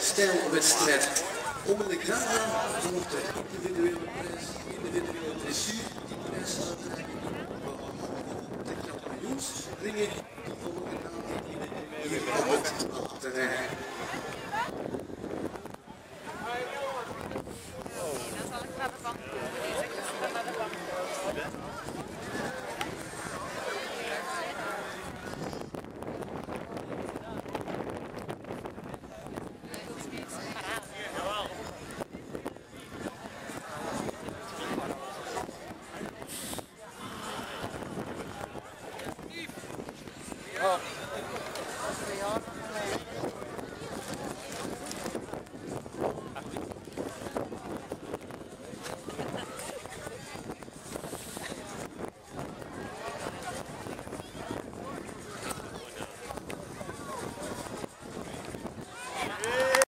stijlwedstrijd. Om in de Grana volgt de individuele dressuur, die prijsuitreiking. De kampioensringen die volgen aan hier op het terrein.